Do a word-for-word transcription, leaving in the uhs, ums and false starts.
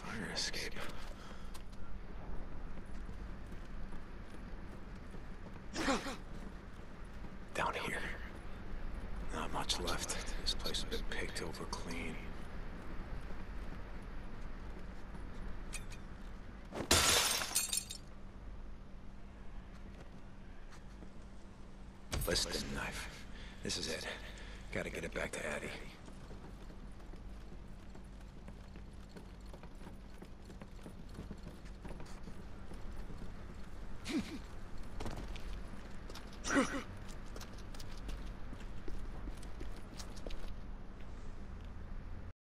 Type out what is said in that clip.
Fire escape. Down here. Not much left. This place has been picked over clean. LISTON knife. This is it. Gotta get it back to Addie.